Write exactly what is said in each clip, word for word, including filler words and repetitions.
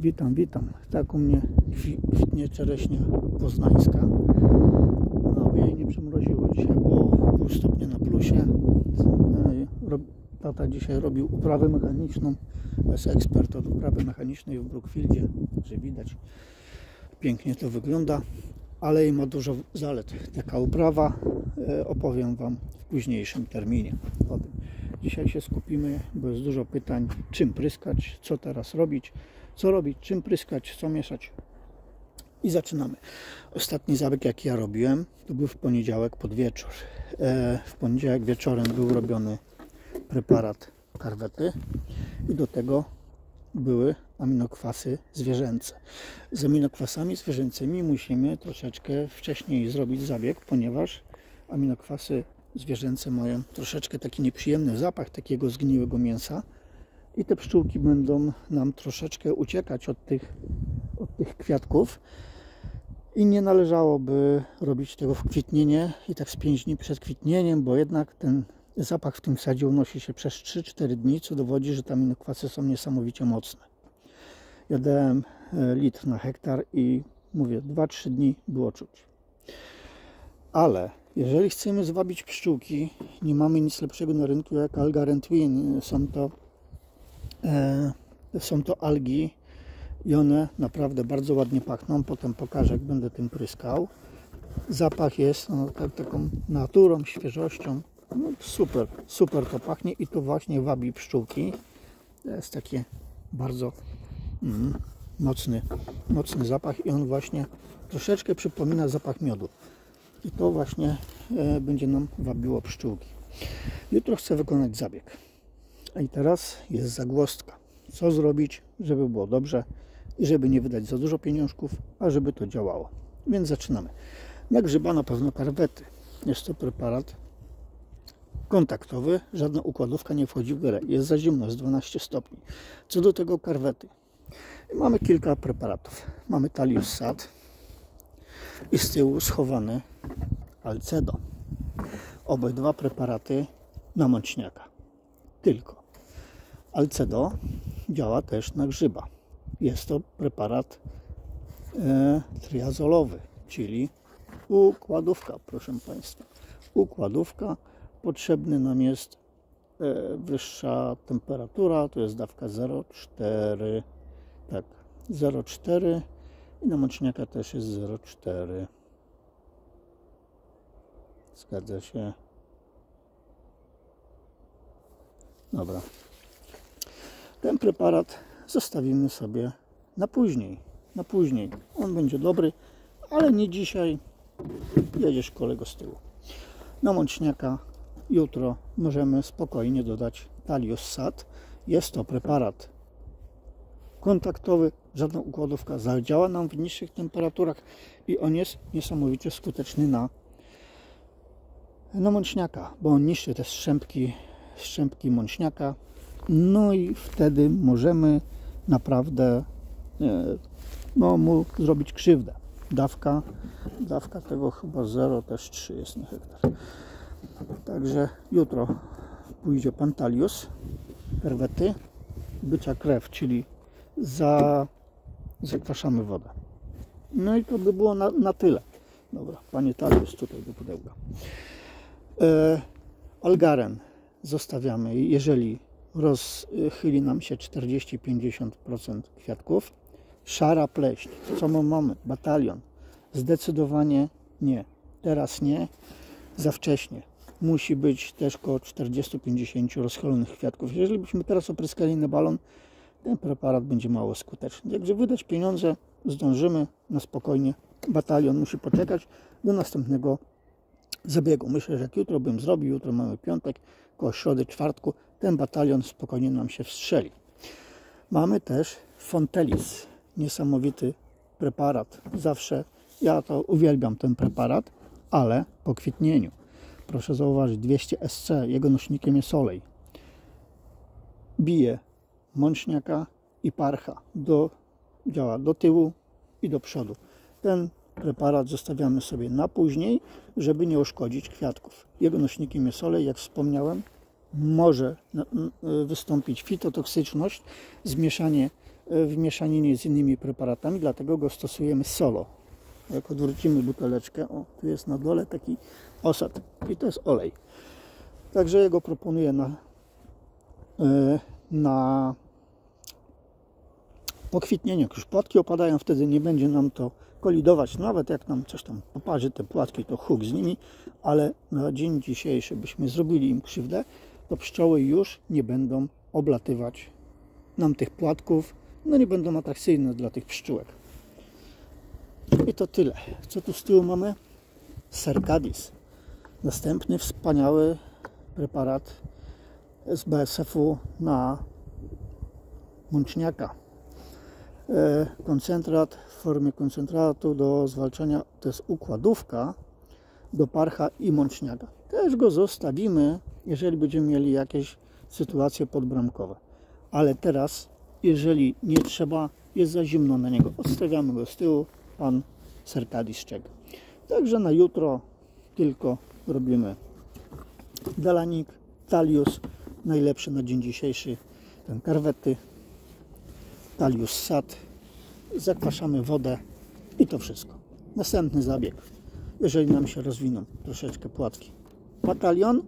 Witam, witam. Tak u mnie kwitnie czereśnia poznańska. No, bo jej nie przemroziło. Dzisiaj było pół stopnia na plusie. Tata dzisiaj robił uprawę mechaniczną. Jest ekspert od uprawy mechanicznej w Brookfieldzie. Także widać, pięknie to wygląda. Ale i ma dużo zalet. Taka uprawa opowiem Wam w późniejszym terminie o tym. Dzisiaj się skupimy, bo jest dużo pytań, czym pryskać, co teraz robić, co robić, czym pryskać, co mieszać. I zaczynamy. Ostatni zabieg, jaki ja robiłem, to był w poniedziałek pod wieczór. W poniedziałek wieczorem był robiony preparat karwety i do tego były aminokwasy zwierzęce. Z aminokwasami zwierzęcymi musimy troszeczkę wcześniej zrobić zabieg, ponieważ aminokwasy zwierzęce mają troszeczkę taki nieprzyjemny zapach takiego zgniłego mięsa i te pszczółki będą nam troszeczkę uciekać od tych, od tych kwiatków i nie należałoby robić tego w kwitnienie i tak z pięć dni przed kwitnieniem, bo jednak ten zapach w tym sadzie unosi się przez trzy cztery dni, co dowodzi, że te aminokwasy są niesamowicie mocne. Ja dałem litr na hektar i mówię, dwa trzy dni było czuć. Ale jeżeli chcemy zwabić pszczółki, nie mamy nic lepszego na rynku jak Alga Rentwin. Są to, e, są to algi i one naprawdę bardzo ładnie pachną. Potem pokażę, jak będę tym pryskał. Zapach jest no, tak, taką naturą, świeżością. No, super, super to pachnie i to właśnie wabi pszczółki. To jest taki bardzo mm, mocny, mocny zapach i on właśnie troszeczkę przypomina zapach miodu. I to właśnie e, będzie nam wabiło pszczółki. Jutro chcę wykonać zabieg. A i teraz jest zagwozdka. Co zrobić, żeby było dobrze i żeby nie wydać za dużo pieniążków, a żeby to działało. Więc zaczynamy. Na grzyba na pewno karwety. Jest to preparat kontaktowy. Żadna układówka nie wchodzi w grę. Jest za zimno, jest dwanaście stopni. Co do tego karwety. Mamy kilka preparatów. Mamy Talius Sad i z tyłu schowany Alcedo. Obydwa preparaty na mączniaka. Tylko Alcedo działa też na grzyba. Jest to preparat e, triazolowy, czyli układówka, proszę Państwa. Układówka. Potrzebny nam jest e, wyższa temperatura, to jest dawka zero przecinek cztery. Tak, zero przecinek cztery i na mączniaka też jest zero przecinek cztery. Zgadza się. Dobra. Ten preparat zostawimy sobie na później. Na później. On będzie dobry, ale nie dzisiaj. Jedziesz kolego z tyłu. Na mączniaka jutro możemy spokojnie dodać Talius Sad. Jest to preparat kontaktowy, żadna układówka. Zadziała nam w niższych temperaturach i on jest niesamowicie skuteczny na na mączniaka, bo on niszczy te strzępki, strzępki mączniaka. No i wtedy możemy naprawdę no, mu zrobić krzywdę. Dawka, dawka tego chyba zero też trzy jest na hektar. Także jutro pójdzie pan Talius, karwety, bycza krew, czyli za, zakwaszamy wodę. No i to by było na, na tyle. Dobra, panie Talius, tutaj do pudełka. E, Algaren zostawiamy, jeżeli rozchyli nam się czterdzieści do pięćdziesięciu procent kwiatków. Szara pleśń, co my mamy? Batalion. Zdecydowanie nie. Teraz nie. Za wcześnie. Musi być też około czterdzieści do pięćdziesięciu rozchylonych kwiatków. Jeżeli byśmy teraz opryskali na balon, ten preparat będzie mało skuteczny. Także wydać pieniądze zdążymy na spokojnie. Batalion musi poczekać do następnego zabiegu. Myślę, że jak jutro bym zrobił, jutro mamy piątek, koło środy, czwartku, ten batalion spokojnie nam się wstrzeli. Mamy też Fontelis. Niesamowity preparat. Zawsze, ja to uwielbiam ten preparat, ale po kwitnieniu. Proszę zauważyć, dwieście S C, jego nośnikiem jest olej. Bije mączniaka i parcha. Do, działa do tyłu i do przodu. Ten preparat zostawiamy sobie na później, żeby nie uszkodzić kwiatków. Jego nośnikiem jest olej, jak wspomniałem. Może wystąpić fitotoksyczność, zmieszanie w mieszaninie z innymi preparatami, dlatego go stosujemy solo. Jak odwrócimy buteleczkę, o, tu jest na dole taki osad i to jest olej. Także ja go proponuję na, na pokwitnienie. Jak już płatki opadają, wtedy nie będzie nam to kolidować. Nawet jak nam coś tam poparzy, te płatki, to huk z nimi, ale na dzień dzisiejszy byśmy zrobili im krzywdę, to pszczoły już nie będą oblatywać nam tych płatków, no nie będą atrakcyjne dla tych pszczółek. I to tyle. Co tu z tyłu mamy? Cercadis. Następny wspaniały preparat z B S F-u na mączniaka. Koncentrat w formie koncentratu do zwalczania, to jest układówka do parcha i mączniaka. Też go zostawimy, jeżeli będziemy mieli jakieś sytuacje podbramkowe. Ale teraz, jeżeli nie trzeba, jest za zimno na niego, odstawiamy go z tyłu, pan Cercadis czeka. Także na jutro tylko robimy Delanik, Talius, najlepszy na dzień dzisiejszy, ten karwety, Talius Sad, zakwaszamy wodę i to wszystko. Następny zabieg, jeżeli nam się rozwiną troszeczkę płatki. Batalion,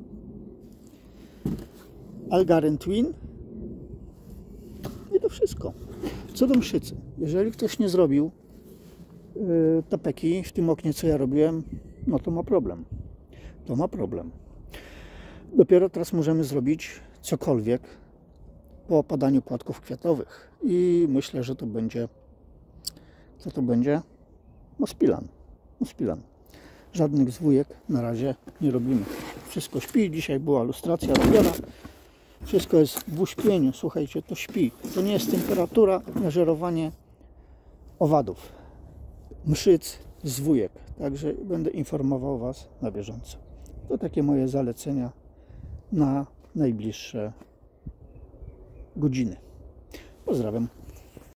Algarin Twin i to wszystko. Co do mszycy, jeżeli ktoś nie zrobił yy, tapeki w tym oknie, co ja robiłem, no to ma problem. To ma problem. Dopiero teraz możemy zrobić cokolwiek po opadaniu płatków kwiatowych i myślę, że to będzie, co to będzie? Mospilan. Mospilan. Żadnych zwójek na razie nie robimy. Wszystko śpi. Dzisiaj była lustracja robiona. Wszystko jest w uśpieniu. Słuchajcie, to śpi. To nie jest temperatura na żerowanie owadów, mszyc, zwójek. Także będę informował Was na bieżąco. To takie moje zalecenia na najbliższe godziny. Pozdrawiam.